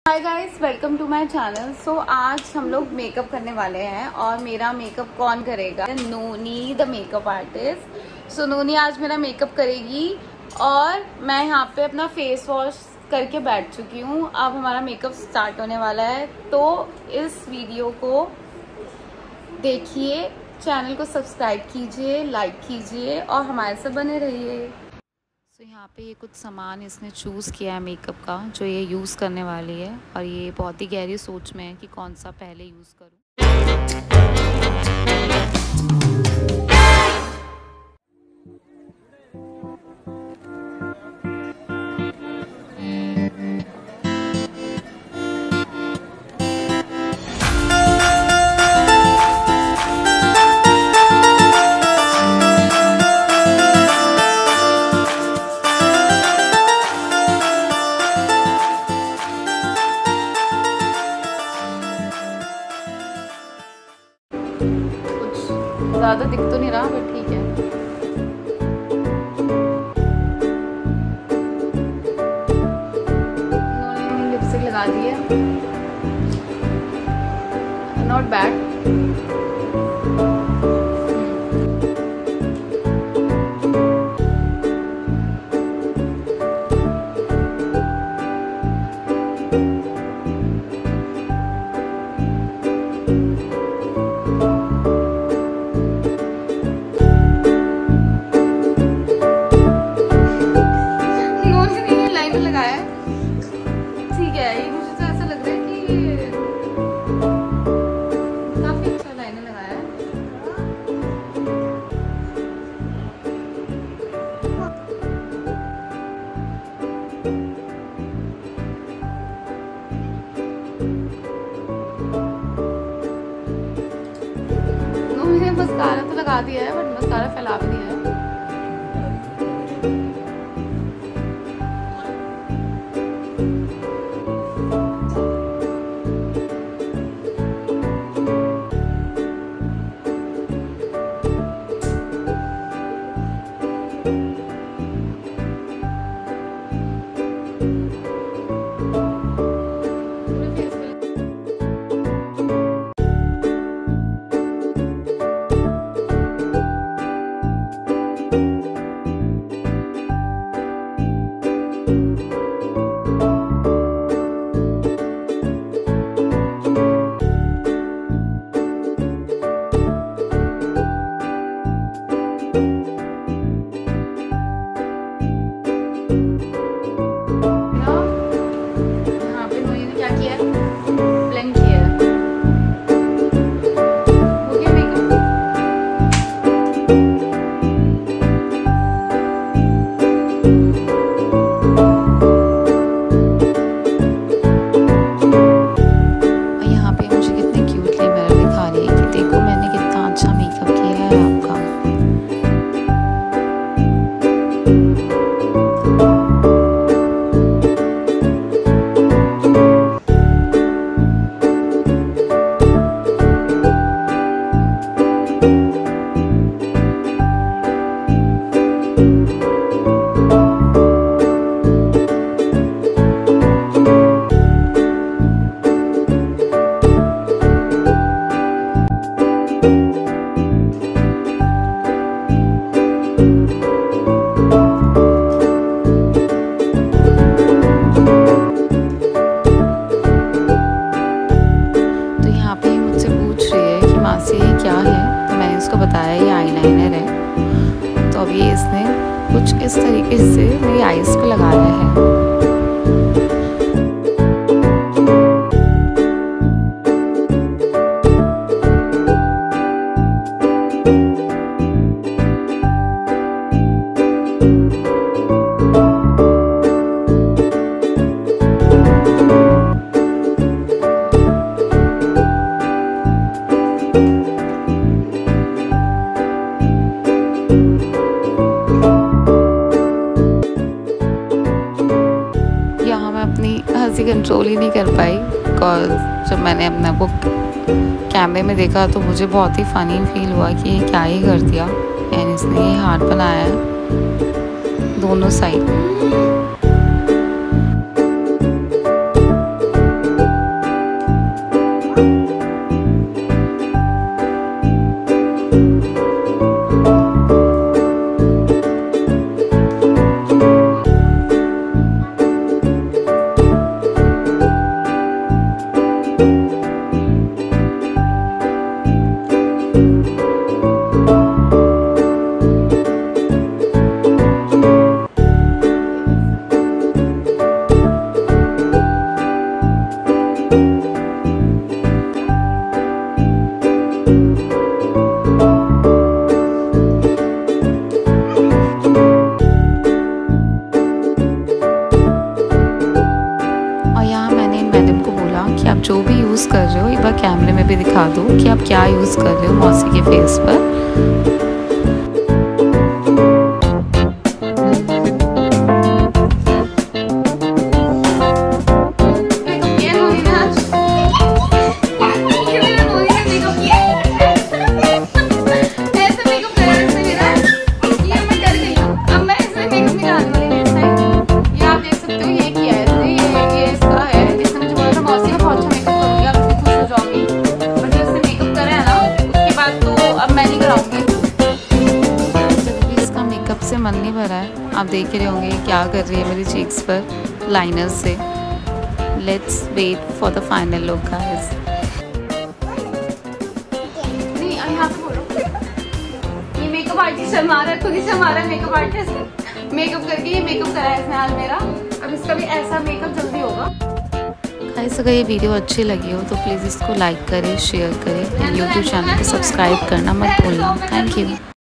Hi guys, welcome to my channel. So आज हम लोग मेकअप करने वाले हैं और मेरा मेकअप कौन करेगा? Nooni the makeup artist. So Nooni आज मेरा मेकअप करेगी और मैं यहाँ पे अपना फेस वॉश करके बैठ चुकी हूँ। अब हमारा मेकअप स्टार्ट होने वाला है, तो इस वीडियो को देखिए, चैनल को सब्सक्राइब कीजिए, लाइक कीजिए और हमारे साथ बने रहिए। तो यहाँ पे ये कुछ सामान इसने चूज़ किया है मेकअप का, जो ये यूज़ करने वाली है और ये बहुत ही गहरी सोच में है कि कौन सा पहले यूज़ करूँ। कुछ ज़्यादा दिख तो नहीं रहा, बट ठीक है। उन्होंने लिपस्टिक लगा दी है, नॉट बैड। ठीक है, ये मुझे तो ऐसा लग रहा है कि काफी अच्छा लाइनर लगाया है। मैंने मस्कारा तो लगा दिया है, बट मस्कारा फैला भी दिया है। बताया ये आईलाइनर है, तो अब ये इसने कुछ इस तरीके से मेरी आईज पे लगाया है। हंसी कंट्रोल ही नहीं कर पाई, बिकॉज जब मैंने अपना वो कैमरे में देखा तो मुझे बहुत ही फ़नी फील हुआ कि ये क्या ही कर दिया। एंड इसने ये हार्ट बनाया है दोनों साइड। मैंने उनको बोला कि आप जो भी यूज़ कर रहे हो एक बार कैमरे में भी दिखा दो कि आप क्या यूज़ कर रहे हो मौसी के फेस पर। से मन नहीं भरा है। आप देख रहे होंगे क्या कर रही है मेरी चीक्स पर लाइनर से। Let's wait for the final look guys. ये मेकअप आर्टिस्ट शर्मा रहा है, खुद ही शर्मा रहा है मेकअप आर्टिस्ट। मेकअप करके ये मेकअप करा है इसने आज मेरा। अब इसका भी ऐसा मेकअप जल्दी होगा। गाइस अगर ये वीडियो अच्छी लगी हो तो प्लीज़ इसको लाइक करें, शेयर करें, यूट्यूब चैनल को सब्सक्राइब करना मत भूलना। Thank you.